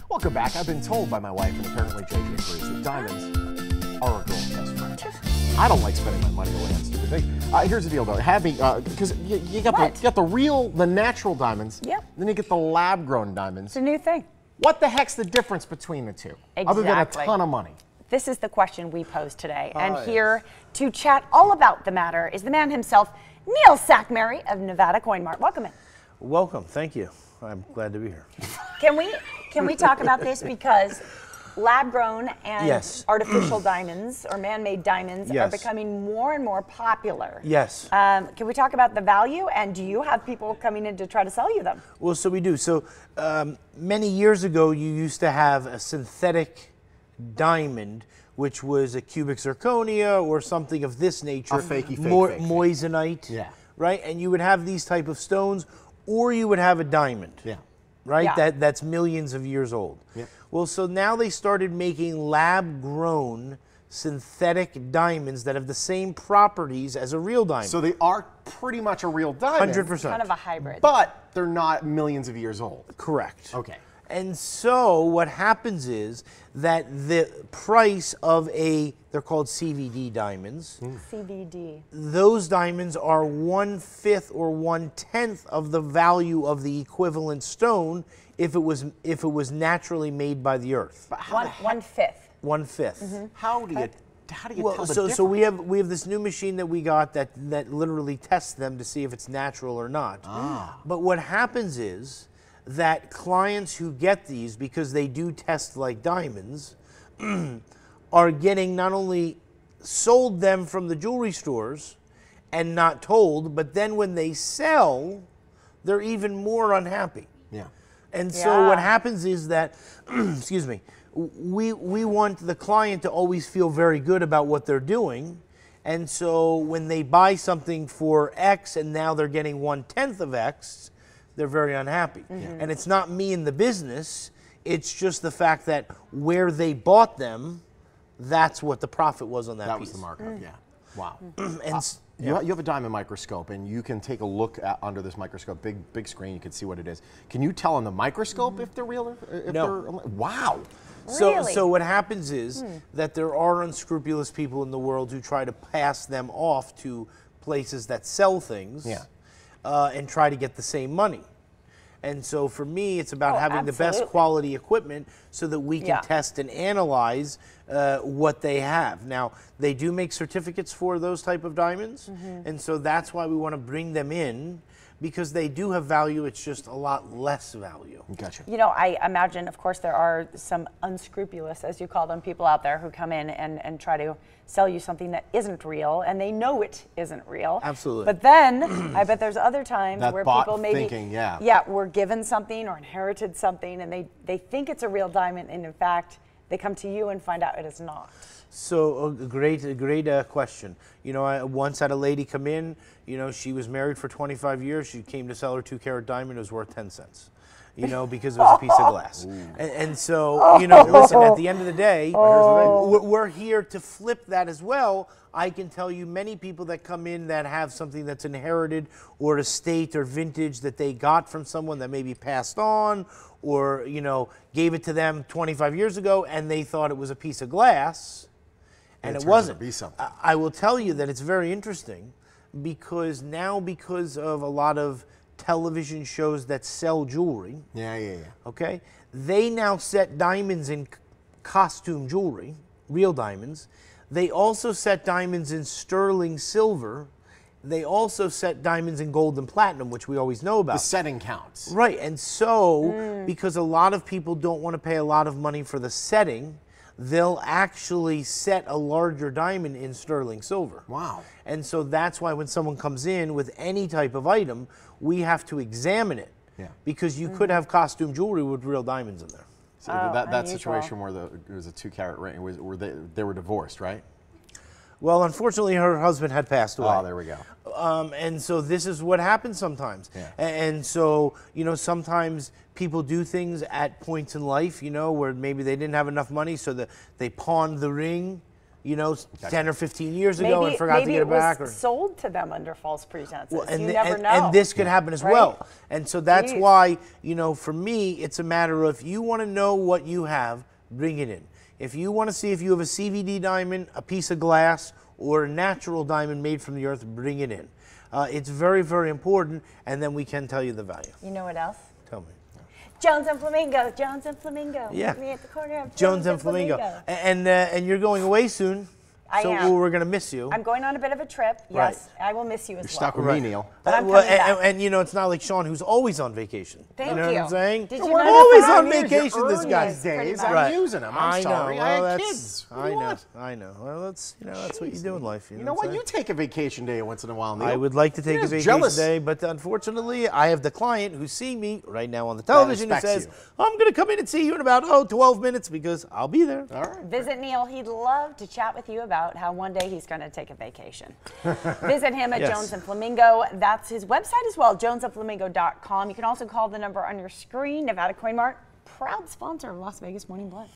Welcome back. I've been told by my wife, and apparently JJ agrees, that diamonds are a girl's best friend. I don't like spending my money away on stupid things. Here's the deal, though. Because you got the natural diamonds. Yep. Then you get the lab-grown diamonds. It's a new thing. What the heck's the difference between the two? Exactly. Other than a ton of money. This is the question we posed today. And here to chat all about the matter is the man himself, Neil Sackmary of Nevada Coin Mart. Welcome in. Welcome. Thank you. I'm glad to be here. Can we talk about this, because lab-grown and artificial diamonds or man-made diamonds are becoming more and more popular. Yes. Can we talk about the value, and do you have people coming in to try to sell you them? Well, so we do. So many years ago, you used to have a synthetic diamond, which was a cubic zirconia or something of this nature. A fakey fake. Moissanite. Yeah. Right? And you would have these type of stones, or you would have a diamond. Yeah. Right? Yeah. That's millions of years old. Yeah. Well, so now they started making lab-grown synthetic diamonds that have the same properties as a real diamond. So they are pretty much a real diamond. 100%. Kind of a hybrid. But they're not millions of years old. Correct. Okay. And so what happens is that the price of they're called CVD diamonds. CVD. Those diamonds are 1/5 or 1/10 of the value of the equivalent stone if it was naturally made by the earth. But One-fifth. 1/5. How do you tell the difference? So we have this new machine that we got that literally tests them to see if it's natural or not. But what happens is that clients who get these, because they do test like diamonds, are getting not only sold them from the jewelry stores and not told, but then when they sell, they're even more unhappy. Yeah. And so what happens is that, excuse me, we want the client to always feel very good about what they're doing. And so when they buy something for X and now they're getting 1/10 of X, they're very unhappy. And it's not me in the business, it's just the fact that where they bought them, that's what the profit was on that piece. That was the markup, yeah. Wow. And you have a diamond microscope, and you can take a look under this microscope, big screen, you can see what it is. Can you tell on the microscope if they're real? Or No. Wow. Really? So what happens is that there are unscrupulous people in the world who try to pass them off to places that sell things and try to get the same money. And so for me, it's about having the best quality equipment so that we can test and analyze what they have. Now, they do make certificates for those type of diamonds, and so that's why we want to bring them in, because they do have value, it's just a lot less value. Gotcha. You know, I imagine, of course, there are some unscrupulous, as you call them, people out there who come in and try to sell you something that isn't real, and they know it isn't real. Absolutely. But then, I bet there's other times That where bot people maybe thinking, were given something or inherited something, and they think it's a real diamond, and in fact, they come to you and find out it is not. So a great question. You know, I once had a lady come in. You know, she was married for 25 years. She came to sell her 2-carat diamond. It was worth 10 cents. You know, because it was a piece of glass. And so, you know, listen, at the end of the day, we're here to flip that as well. I can tell you many people that come in that have something that's inherited or estate or vintage that they got from someone that maybe passed on or, you know, gave it to them 25 years ago and they thought it was a piece of glass and it wasn't. Be something. I will tell you that it's very interesting because now, because of a lot of television shows that sell jewelry, okay, they now set diamonds in costume jewelry, real diamonds. They also set diamonds in sterling silver. They also set diamonds in gold and platinum, which we always know about. The setting counts. Right, and so because a lot of people don't want to pay a lot of money for the setting, they'll actually set a larger diamond in sterling silver. Wow. And so that's why when someone comes in with any type of item, we have to examine it. Because you could have costume jewelry with real diamonds in there. So that situation where it was a 2-carat ring, where they were divorced, right? Well, unfortunately, her husband had passed away. Oh, there we go. And so this is what happens sometimes. And so, you know, sometimes people do things at points in life, you know, where maybe they didn't have enough money, so they pawned the ring you know, 10 or 15 years ago and forgot to get it back. Maybe it was sold to them under false pretenses. Well, You never know. And this could happen as Right? well. And so that's Jeez. why, you know, for me, it's a matter of you want to know what you have, bring it in. If you want to see if you have a CVD diamond, a piece of glass, or a natural diamond made from the earth, bring it in. It's very, very important, and then we can tell you the value. You know what else? Tell me. Jones and Flamingo. Jones and Flamingo. Yeah. Meet me at the corner of Jones and Flamingo. And you're going away soon. I so am. we're going to miss you. I'm going on a bit of a trip. Right. Yes, I will miss you as You're well. stuck with me, Neil. But I'm Well, coming back. and you know, it's not like Sean, who's always on vacation. Thank you know you. what I'm saying? Did you We're notice always that? on vacation, this Earn guy. these days. Pretty I'm much. using them. I'm I sorry. know. I Well, had that's, kids. What do you I know. want? I know. Well, that's that's what you do in life. You know what? You take a vacation day once in a while, Neil. I would like to take a You're vacation jealous. day, but unfortunately, I have the client who's seeing me right now on the television who expects says, you. I'm going to come in and see you in about 12 minutes because I'll be there. All right. Visit Neil. He'd love to chat with you about how one day he's going to take a vacation. Visit him at Yes. Jones and Flamingo. That's his website as well, jonesandflamingo.com. You can also call the number on your screen. Nevada Coin Mart, proud sponsor of Las Vegas Morning Blood.